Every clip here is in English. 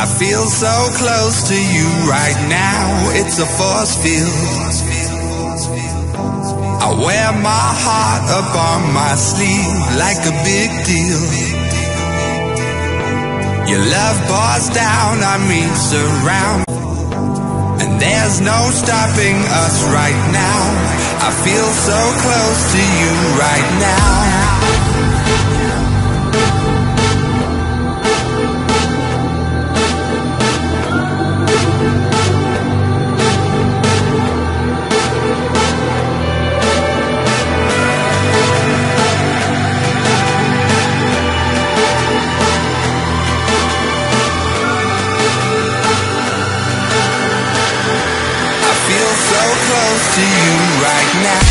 feel so close to you right now, it's a force field. I wear my heart up on my sleeve like a big deal. Your love pours down on me, surround, and there's no stopping us right now. I feel so close to you right now. Close to you right now.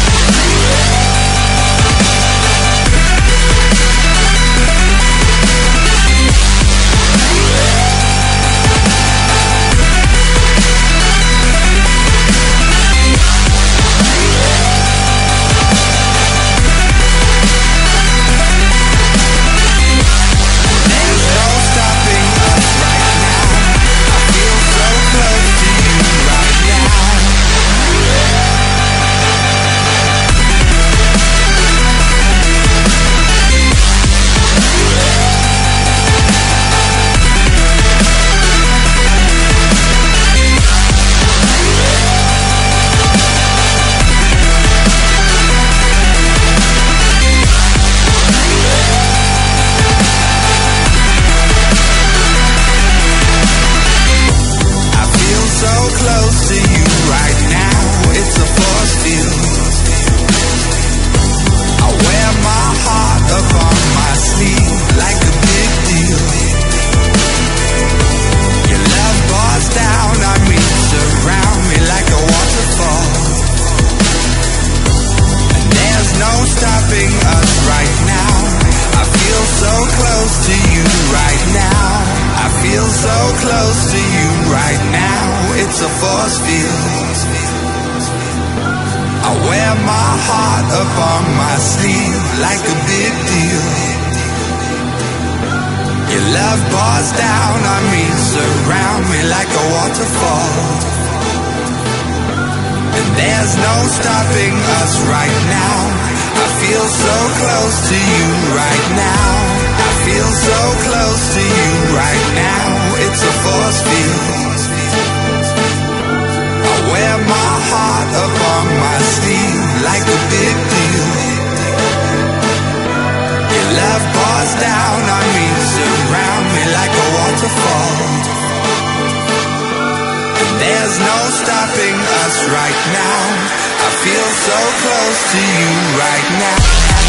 Close to you right now, it's a force field. I wear my heart up on my sleeve like a big deal. Your love pours down on me, surround me like a waterfall, and there's no stopping us right now. I feel so close to you right now. I feel so close to you right now. It's a force field. I wear my heart up on my sleeve like a big deal. Your love pours down on me, surround me like a waterfall, and there's no stopping us right now. I feel so close to you right now.